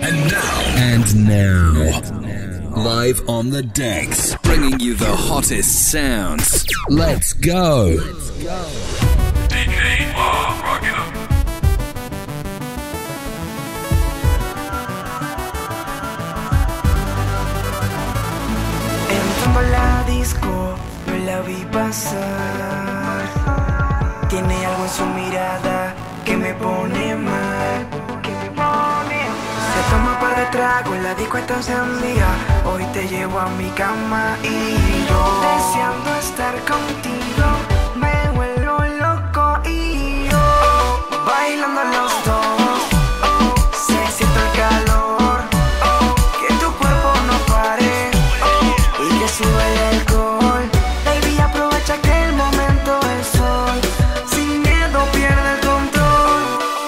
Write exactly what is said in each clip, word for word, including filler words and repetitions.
And now. And now. Live on the decks, bringing you the hottest sounds. Let's go. Let's go. D J La Rocca. Entrando a la disco, no la vi pasar. Tiene algo en su mirada que me pone mal. Se toma para el trago, la disco está encendida. Hoy te llevo a mi cama y yo, deseando estar contigo, me vuelvo loco y yo, bailando los dos, se siente el calor, que tu cuerpo no pare y que sube el alcohol. Baby, aprovecha que el momento es hoy, sin miedo pierde el control.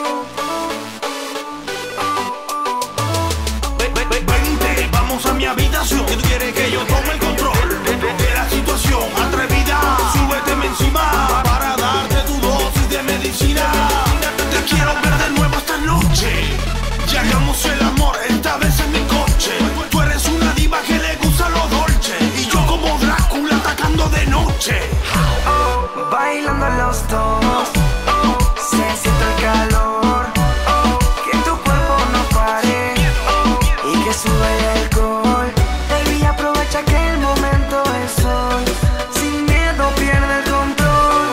Vente, vamos a mi habitación, que tú quieres que yo tome el control de la situación atrevida. Súbeteme encima para darte tu dosis de medicina. Te quiero ver de nuevo esta noche, y hagamos el amor esta vez en mi coche. Tú eres una diva que le gusta lo dolce, y yo como Drácula atacando de noche. Oh, bailando los dos, se siente el calor, que tu cuerpo no pare y que sube el alcohol. Baby, aprovecha que el momento es hoy, sin miedo pierde el control.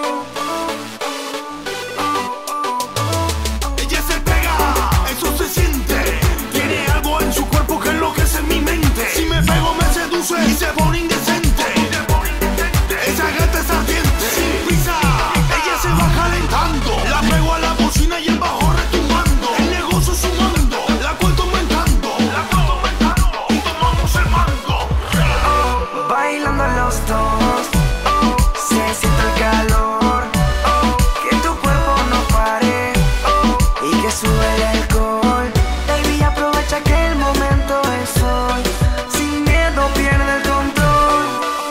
Ella se pega, eso se siente. Tiene algo en su cuerpo que enloquece mi mente. Si me pego me seduce y se pone indecente. Esa gata es ardiente, sin prisa, ella se va calentando. La pego a la bocina y el bajo retumbando. El negocio sumando, la cuento aumentando. La cuento aumentando, y tomamos el mando. Oh, bailando los dos, se siente el calor, que tu cuerpo no pare y que sube el alcohol. Baby, aprovecha que el momento es hoy, sin miedo pierde el control.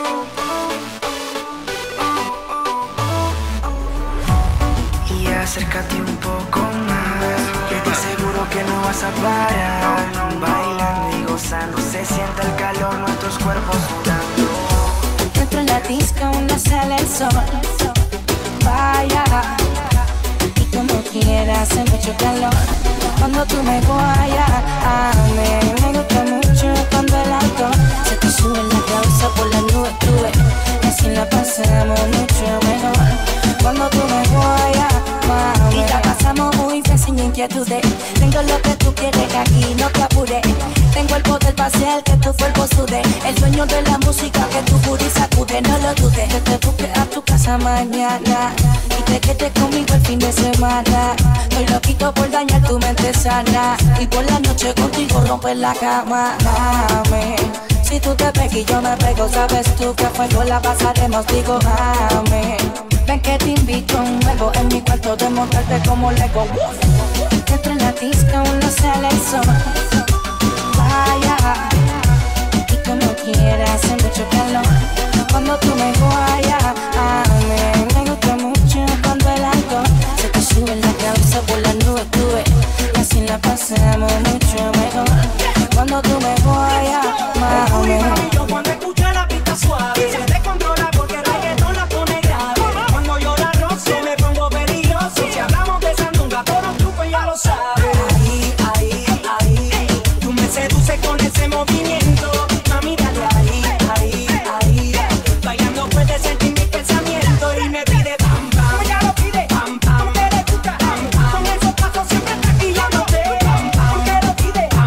Y acércate un poco más, que te aseguro que no vas a parar. Bailando y gozando, se siente el calor, nuestros cuerpos sudando. Dentro de la disco no sale el sol. Vaya, y como quiera hace mucho calor. Cuando tú me guayas, a mí me gusta mucho cuando el alcohol se te sube en la cabeza por la nube, tuve. Y así la pasamos mucho mejor. Cuando tú me guayas, mami, y la pasamos muy bien sin inquietudes. Tengo lo que tú quieres aquí, no te apures. Tengo el poder para hacer que tu cuerpo sude. El sueño de la música que tu booty sacude, no lo dudes. Que te busque a tu casa mañana y te quedes conmigo el fin de semana. Estoy loquito por dañar tu mente sana y por la noche contigo romper la cama. Dame, si tú te pegas y yo me pego, sabes tú que a fuego la pasaremos, digo amén. Ven que te invito a un juego en mi cuarto de montarte como Lego. Dentro de la disco no sale el sol. Vaya, y como quieras hace mucho calor. Cuando tú me guayas, a mí me gusta mucho cuando el alcohol se te sube en la cabeza por la nube, tuve. Y así la pasamos mucho mejor. Cuando tú me guayas, mami. Cuando escucha la pista suave, se descontrola porque el reggaetón la pone grave. Cuando yo la rozo, me pongo peligroso. Si hablamos de sandunga, por un truco ya lo sabes. Ahí, ahí, ahí, tú me seduces con ese movimiento. Mami, dale ahí, ahí, ahí. Bailando puedes sentir mi pensamiento y me pide pam, pam. Ella lo pide pam, pam. Porque le gusta pam, pam. Con esos pasos siempre está guiándote. Pam, pam. Porque lo pide pam,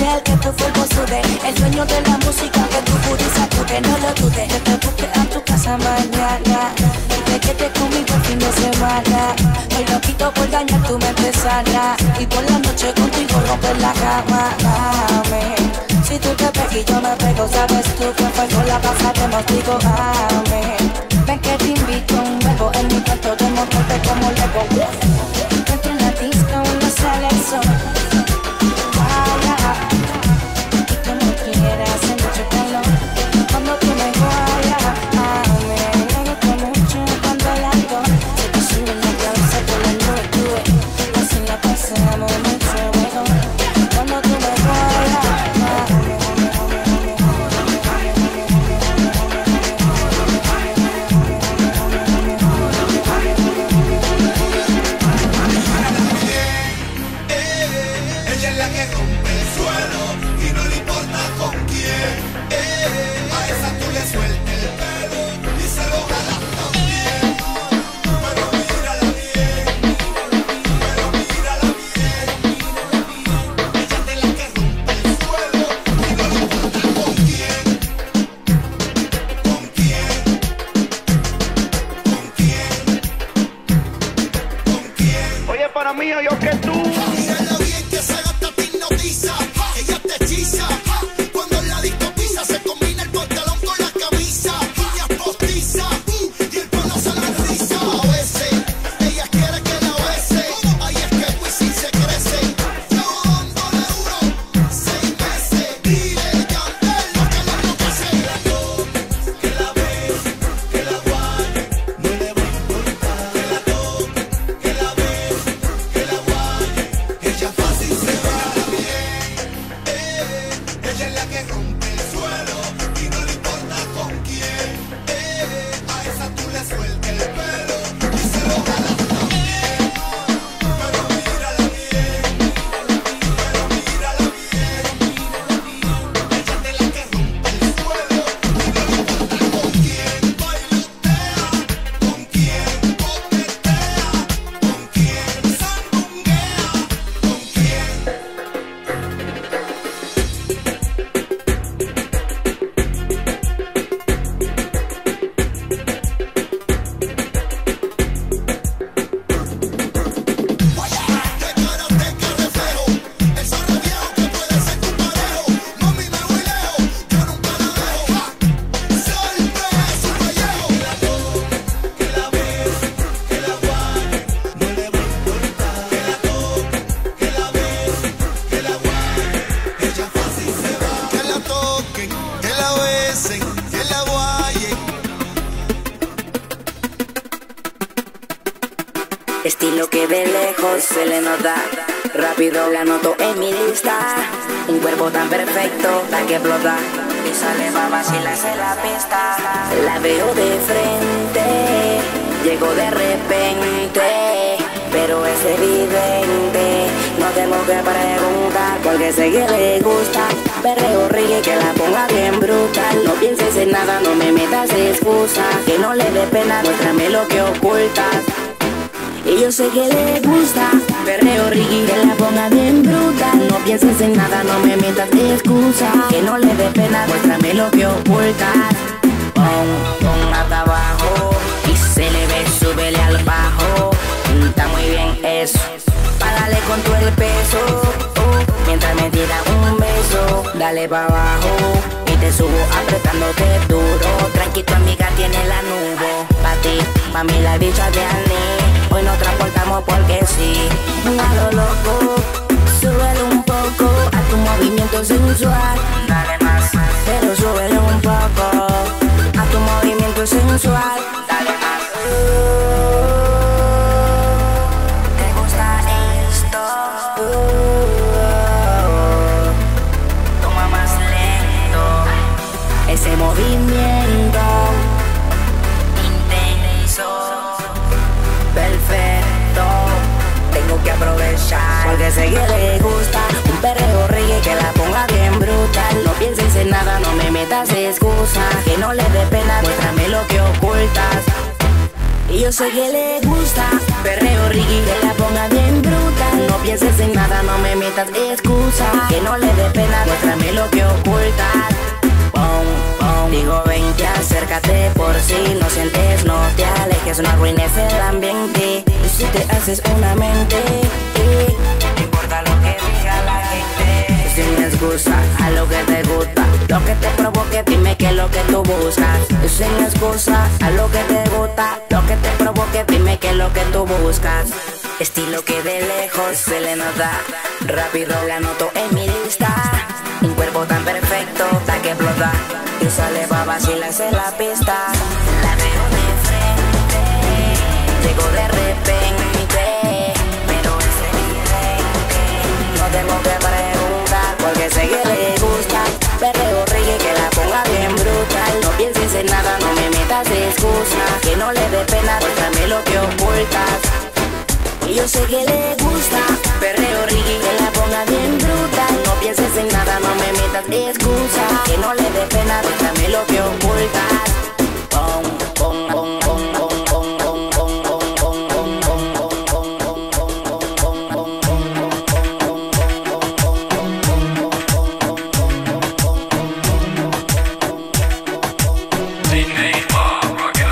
hacer que tu cuerpo sude. El dueño de la música que tu booty sacude. No lo dudes, que te busque a tu casa mañana y te quedes conmigo el fin de semana. Hoy lo quito por dañar tu mente sana y por la noche contigo romper la cama. Dame, si tú te pegas y yo me pego, sabes tú que fue con la pasaremos, digo amén. Ven que te invito a un verbo en mi cuarto de mostrarte como Lego. Dentro en la disco no sale el sol. Vaya, y como quieras, hace mucho calor. Cuando tú me vayas, amén. Me gusta mucho cuando la doy. Se te sube la cabeza por la nube. Así la pasamos mucho mejor. Cuando tú me vayas, amén. Estilo que de lejos se le nota, rápido la noto en mi lista. Un cuerpo tan perfecto, tan que explota, y sale pa' vacilarse la pista. La veo de frente, llego de repente, pero es evidente, no tengo que preguntar, porque sé que le gusta. Perreo reggae que la ponga bien brutal. No pienses en nada, no me metas excusa, que no le dé pena, muéstrame lo que ocultas. Y yo sé que le gusta. Perreo reggae que la ponga bien brutal. No pienses en nada, no me metas excusa, que no le dé pena, muéstrame lo que ocultas. Pon, pon hasta abajo, y se le ve, súbele al bajo. Está muy bien eso, párale con todo el peso, uh, mientras me tira un beso. Dale pa' abajo y te subo apretándote duro. Tranqui, tu amiga tiene la nube. Pa' ti, pa' mí la dicha de Annie. Hoy nos transportamos porque sí. A lo loco, súbele un poco a tu movimiento sensual. Dale más, pero súbele un poco a tu movimiento sensual. Dale más. ¿Te gusta esto? Toma más lento ese movimiento intenso, perfecto. Tengo que aprovechar, porque sé que le gusta. Un perreo reggae que la ponga bien brutal. No pienses en nada, no me metas excusa, que no le dé pena, muéstrame lo que ocultas. Y yo sé que le gusta. Perreo reggae que la ponga ponga bien brutal. No pienses en nada, no me metas excusa. Que no le dé pena, muéstrame lo que ocultas. Pum, pum. Digo vente, acércate por si no sientes, no te alejes, no arruines el ambiente. Y si te haces una mente, eh, no importa lo que diga la gente. Sin excusa, a lo que te gusta, lo que te provoque, dime qué es lo que tú buscas. Sin excusa, a lo que te gusta, lo que te provoque, dime qué es lo que tú buscas. Estilo que de lejos se le nota, rápido la noto en mi lista. Un cuerpo tan perfecto, da que explota, y sale pa' vacilarse en la pista. La veo de frente, llego de repente, pero es evidente, no tengo que preguntar, porque sé que le gusta. Perreo reggae que la ponga bien brutal. No pienses en nada, no me metas excusa. Que no le dé pena, muéstrame lo que ocultas. Y yo sé que le gusta. Perreo reggae que la ponga bien brutal. No pienses en nada, no me metas excusa. Que no le dé pena, muéstrame lo que ocultas. Pum, pum, pum, pum, pum, pum, pum, pum, pum, pum, D J La Rocca.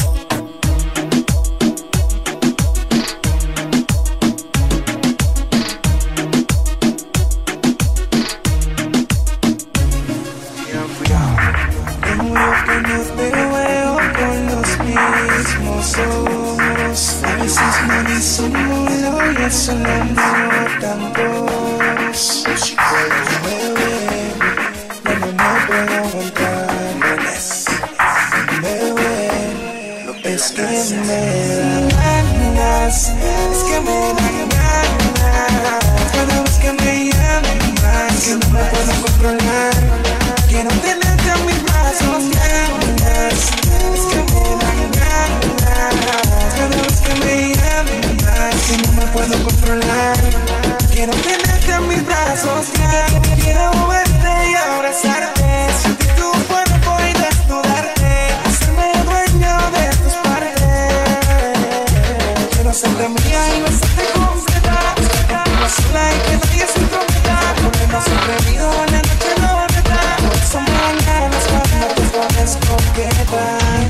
A veces no disimulo y eso no notan dos. Bebé, no, no, no puedo aguantar. Bebé, es que me dan ganas, es que me dan ganas. Cada vez que me llaman más, que no me puedo controlar. Quiero tenerte a mis brazos, ganas, es que me dan ganas. Cada vez que me llaman más, que no me puedo controlar. Quiero tenerte a mis brazos, ganas. Quiero verte y abrazarte, sentir tu cuerpo y desnudarte, hacerme dueño de tus partes. Quiero hacerte mía y besarte completa, no sola y que nadie se intrometa. Volvemos atrevido en la noche no reta. Son mañanas cuando te pones coqueta.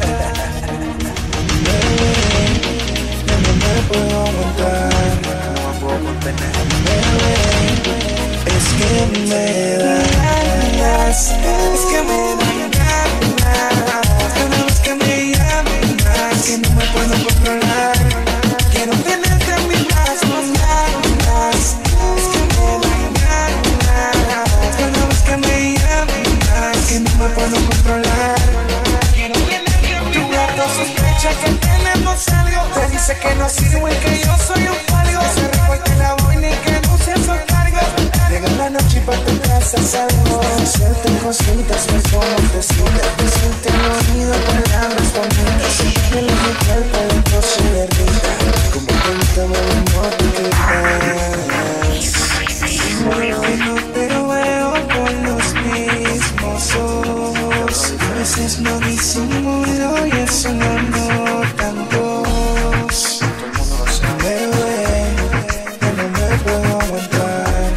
Bebé, no, no me puedo aguantar, no me puedo contener. Bebé, es que me dan ganas, es que me dan ganas. Cada vez que me llaman más, que no me puedo controlar. Quiero tenerte en mis brazos, ganas, es que me dan ganas. Cada vez que me llaman más, que no me puedo controlar. Quiero tenerte en mis brazos. Tu gato sospecha que tenemos algo, te dice que no sirvo y que yo soy un falgo. Se recuerda la boina y que no se hace cargo. Llega la noche y pa' tu casa salgo. Hacerte cositas, me pongo decirte. Decirte al oído palabras bonitas. Me lo mi cuerpo dentro se derrita. Como te gusta, bebé, no te quitas. No te veo con los mismos ojos. A veces no disimulo y eso no notan dos. Bebé, yo no me puedo aguantar.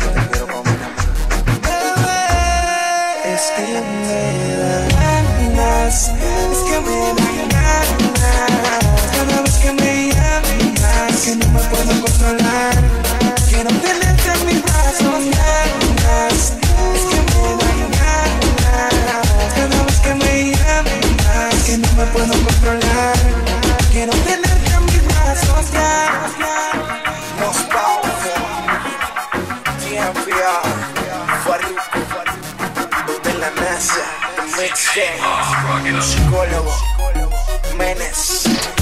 Bebé, es que me dan ganas, es que me dan ganas. Cada vez que me llaman más, que no me puedo controlar. Quiero tenerte en mis brazos, ganas, es que me dan ganas. Cada vez que me llaman más, que no me puedo controlar. Quiero tenerte en mis brazos, ganas. Most powerful, D J La Rocca, mixtape, psicólogo, Menes.